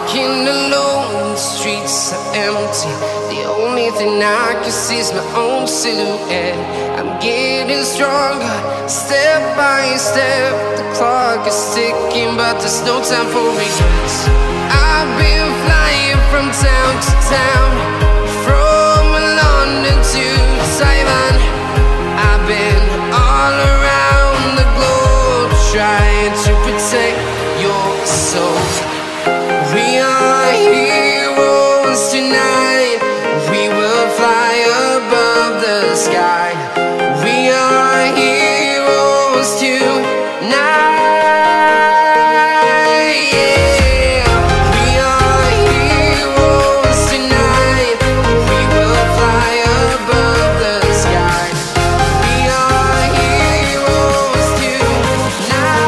walking alone, the streets are empty. The only thing I can see is my own silhouette. I'm getting stronger, step by step. The clock is ticking, but there's no time for regrets. I've been flying from town to town, from London to Taiwan. I've been all around the globe, trying to protect your soul. We are heroes tonight. We will fly above the sky. We are heroes tonight. Yeah. We are heroes tonight. We will fly above the sky. We are heroes tonight.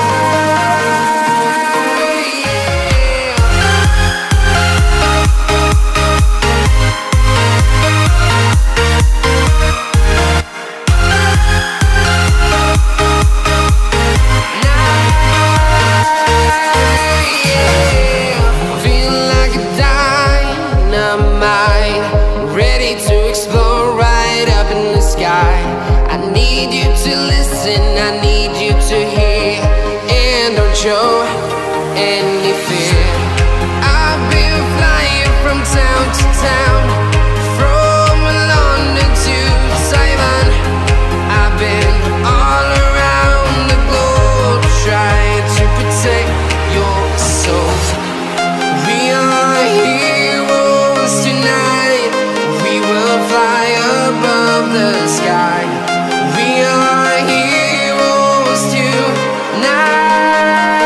I need you to hear, and don't show any fear. I've been flying from town to town, from London to Taiwan. I've been all around the globe, trying to protect your soul. We are heroes tonight. We will fly above the sky. We are heroes tonight.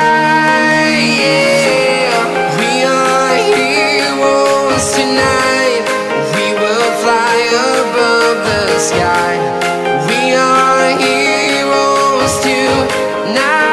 Yeah. We are heroes tonight. We will fly above the sky. We are heroes tonight.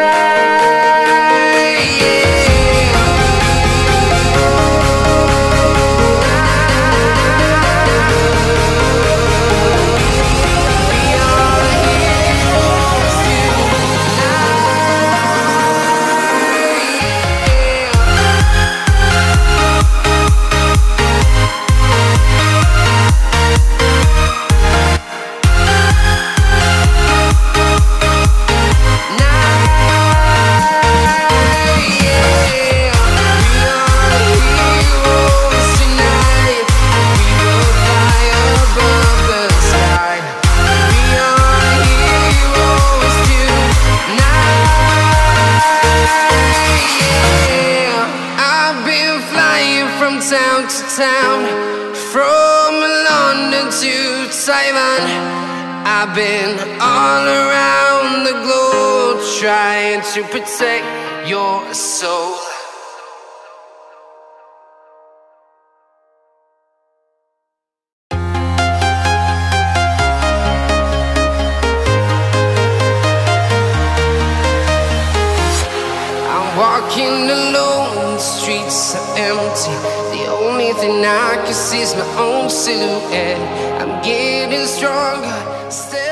Town to town, from London to Taiwan. I've been all around the globe, trying to protect your soul. I'm walking alone, the streets are empty. The only thing I can see is my own silhouette. I'm getting stronger,